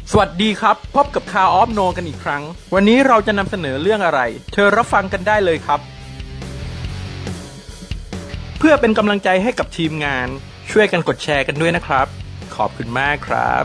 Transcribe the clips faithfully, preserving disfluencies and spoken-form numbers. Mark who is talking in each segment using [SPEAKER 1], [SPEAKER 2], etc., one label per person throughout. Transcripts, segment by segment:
[SPEAKER 1] สวัสดีครับพบกับ Car of No กันอีกครั้งวันนี้เราจะนำเสนอเรื่องอะไรเชิญรับฟังกันได้เลยครับเพื่อเป็นกำลังใจให้กับทีมงานช่วยกันกดแชร์กันด้วยนะครับขอบคุณมากครับ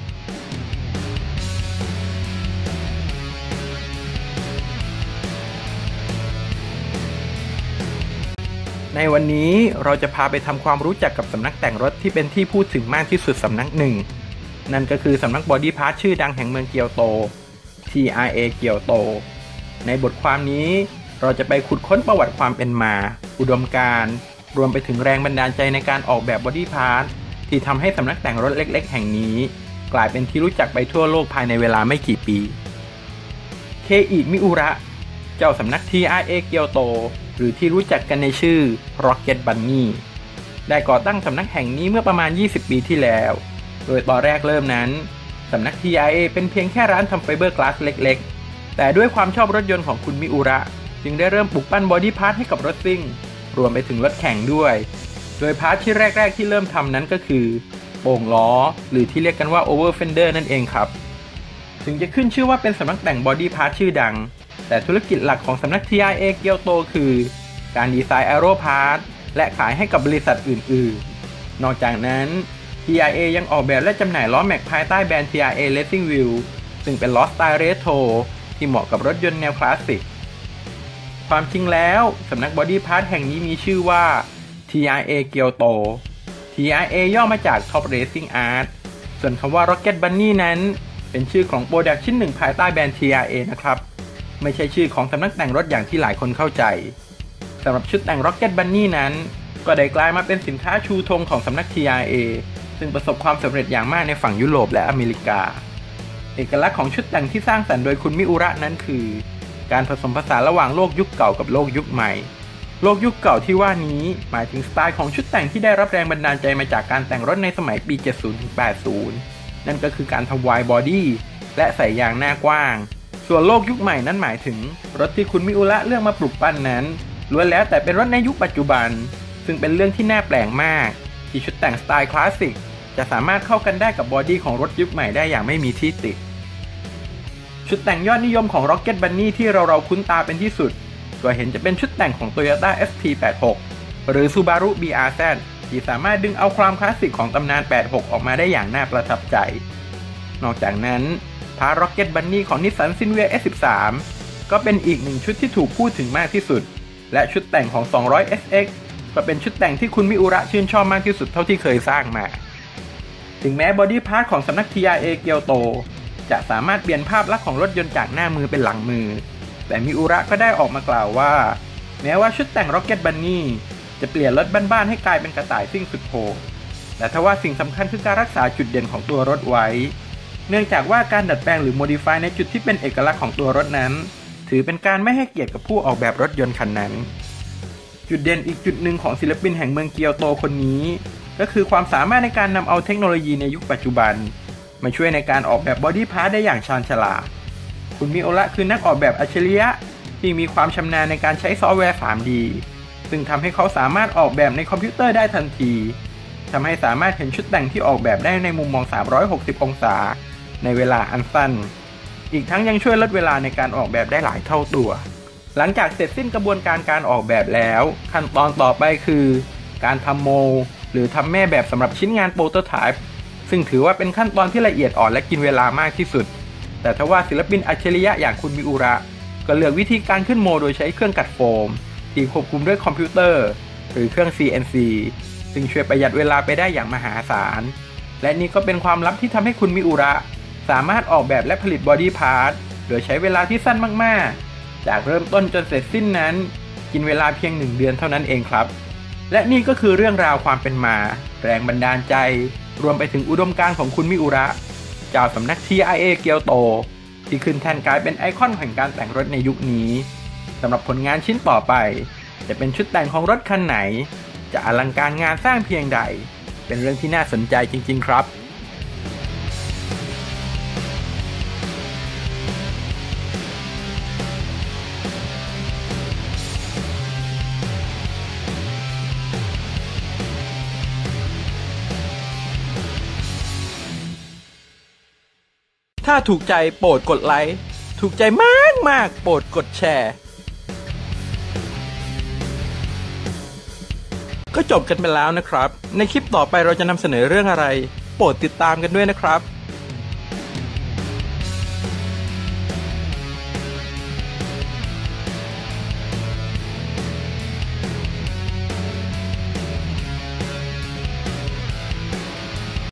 [SPEAKER 1] ในวันนี้เราจะพาไปทำความรู้จักกับสำนักแต่งรถที่เป็นที่พูดถึงมากที่สุดสำนักหนึ่งนั่นก็คือสำนักบอดี้พาร์ทชื่อดังแห่งเมืองเกียวโต ที อาร์ เอ เกียวโตในบทความนี้เราจะไปขุดค้นประวัติความเป็นมาอุดมการณ์รวมไปถึงแรงบันดาลใจในการออกแบบบอดี้พาร์ทที่ทำให้สำนักแต่งรถเล็กๆแห่งนี้กลายเป็นที่รู้จักไปทั่วโลกภายในเวลาไม่กี่ปีเคอิมิอุระเจ้าสำนัก ที อาร์ เอ เกียวโตหรือที่รู้จักกันในชื่อ Rocket Bunny ได้ก่อตั้งสำนักแห่งนี้เมื่อประมาณยี่สิบปีที่แล้วโดยตอนแรกเริ่มนั้นสำนัก ที อาร์ เอ เป็นเพียงแค่ร้านทำไฟเบอร์กลาสเล็กๆแต่ด้วยความชอบรถยนต์ของคุณมิอุระจึงได้เริ่มปลูกปั้นบอดี้พาร์ทให้กับรถซิ่งรวมไปถึงรถแข่งด้วยโดยพาร์ทที่แรกๆที่เริ่มทำนั้นก็คือโป่งล้อหรือที่เรียกกันว่าโอเวอร์เฟนเดอร์นั่นเองครับถึงจะขึ้นชื่อว่าเป็นสำนักแต่งบอดี้พาร์ทชื่อดังแต่ธุรกิจหลักของสำนัก ที อาร์ เอ เกียวโตคือการดีไซน์แอโรพาร์ทและขายให้กับบริษัทอื่นๆนอกจากนั้น ที อาร์ เอ ยังออกแบบและจำหน่ายล้อแม็กภายใต้แบรนด์ ที อาร์ เอ Racing Wheel ซึ่งเป็นล้อสไตล์เรโทรที่เหมาะกับรถยนต์แนวคลาสสิกความจริงแล้วสำนักบอดี้พาร์ทแห่งนี้มีชื่อว่า ที อาร์ เอ เกียวโต ที อาร์ เอ ย่อมาจาก Top Racing Art ส่วนคำว่า Rocket Bunny นั้นเป็นชื่อของโปรดักต์ชิ้นหนึ่งภายใต้แบรนด์ ที อาร์ เอ นะครับไม่ใช่ชื่อของสำนักแต่งรถอย่างที่หลายคนเข้าใจสำหรับชุดแต่ง Rocket Bunny นั้นก็ได้กลายมาเป็นสินค้าชูธงของสำนัก ที อาร์ เอ ซึ่งประสบความสำเร็จอย่างมากในฝั่งยุโรปและอเมริกาเอกลักษณ์ของชุดแต่งที่สร้างสรรค์โดยคุณมิอุระนั้นคือการผสมผสานระหว่างโลกยุคเก่ากับโลกยุคใหม่โลกยุคเก่าที่ว่านี้หมายถึงสไตล์ของชุดแต่งที่ได้รับแรงบันดาลใจมาจากการแต่งรถในสมัยปี เจ็ดสิบถึงแปดสิบ นั่นก็คือการทำไวด์บอดี้และใส่ยางหน้ากว้างส่วนโลกยุคใหม่นั้นหมายถึงรถที่คุณมิอุระเลือกมาปลูกปั้นนั้นล้วนแล้วแต่เป็นรถในยุคปัจจุบันซึ่งเป็นเรื่องที่น่าแปลกมากที่ชุดแต่งสไตล์คลาสสิกจะสามารถเข้ากันได้กับบอดี้ของรถยุคใหม่ได้อย่างไม่มีที่ติชุดแต่งยอดนิยมของ Rocket Bunny ที่เราเราคุ้นตาเป็นที่สุดก็เห็นจะเป็นชุดแต่งของ Toyota เอส ที แปดสิบหก หรือ Subaru บี อาร์ แซด ที่สามารถดึงเอาความคลาสสิกของตำนาน แปดสิบหก ออกมาได้อย่างน่าประทับใจนอกจากนั้นพา Rocket Bunny ของ Nissan Silvia เอส สิบสาม ก็เป็นอีกหนึ่งชุดที่ถูกพูดถึงมากที่สุดและชุดแต่งของ สองร้อย เอส เอ็กซ์ ก็เป็นชุดแต่งที่คุณมิอุระชื่นชอบมากที่สุดเท่าที่เคยสร้างมาถึงแม้บอดี้พาร์ทของสำนัก ที อาร์ เอ เกียวโตจะสามารถเปลี่ยนภาพลักษณ์ของรถยนต์จากหน้ามือเป็นหลังมือแต่มิอุระก็ได้ออกมากล่าวว่าแม้ว่าชุดแต่ง Rocket Bunny จะเปลี่ยนรถบ้านๆให้กลายเป็นกระต่ายซิ่งสุดโหดแต่ทว่าสิ่งสำคัญคือการรักษาจุดเด่นของตัวรถไว้เนื่องจากว่าการดัดแปลงหรือ modify ในจุดที่เป็นเอกลักษณ์ของตัวรถนั้นถือเป็นการไม่ให้เกียรติกับผู้ออกแบบรถยนต์คันนั้นจุดเด่นอีกจุดหนึ่งของศิลปินแห่งเมืองเกียวโตคนนี้ก็คือความสามารถในการนำเอาเทคโนโลยีในยุคปัจจุบันมาช่วยในการออกแบบบอดี้พาร์ทได้อย่างชาญฉลาดคุณมิโอระคือนักออกแบบอัจฉริยะที่มีความชำนาญในการใช้ซอฟต์แวร์ ทรี ดี ซึ่งทำให้เขาสามารถออกแบบในคอมพิวเตอร์ได้ทันทีทำให้สามารถเห็นชุดแต่งที่ออกแบบได้ในมุมมองสามร้อยหกสิบองศาในเวลาอันสั้นอีกทั้งยังช่วยลดเวลาในการออกแบบได้หลายเท่าตัวหลังจากเสร็จสิ้นกระบวนการการออกแบบแล้วขั้นตอนต่อไปคือการทำโมลด์หรือทำแม่แบบสำหรับชิ้นงานโปรโตไทป์ซึ่งถือว่าเป็นขั้นตอนที่ละเอียดอ่อนและกินเวลามากที่สุดแต่ทว่าศิลปินอัจฉริยะอย่างคุณมิอุระก็เลือกวิธีการขึ้นโมโดยใช้เครื่องกัดโฟมที่ควบคุมด้วยคอมพิวเตอร์หรือเครื่อง ซี เอ็น ซี ซึ่งช่วยประหยัดเวลาไปได้อย่างมหาศาลและนี่ก็เป็นความลับที่ทำให้คุณมิอุระสามารถออกแบบและผลิตบอดี้พาร์ทโดยใช้เวลาที่สั้นมากๆจากเริ่มต้นจนเสร็จสิ้นนั้นกินเวลาเพียงหนึ่งเดือนเท่านั้นเองครับและนี่ก็คือเรื่องราวความเป็นมาแรงบันดาลใจรวมไปถึงอุดมการณ์ของคุณมิอุระเจ้าสำนัก ที อาร์ เอ เกียวโตที่ขึ้นแทนกลายเป็นไอคอนแห่งการแต่งรถในยุคนี้สำหรับผลงานชิ้นต่อไปจะเป็นชุดแต่งของรถคันไหนจะอลังการงานสร้างเพียงใดเป็นเรื่องที่น่าสนใจจริงๆครับถ้าถูกใจโปรดกดไลค์ถูกใจมากมากโปรดกดแชร์ก็จบกันไปแล้วนะครับในคลิปต่อไปเราจะนำเสนอเรื่องอะไรโปรดติดตามกันด้วยนะครับ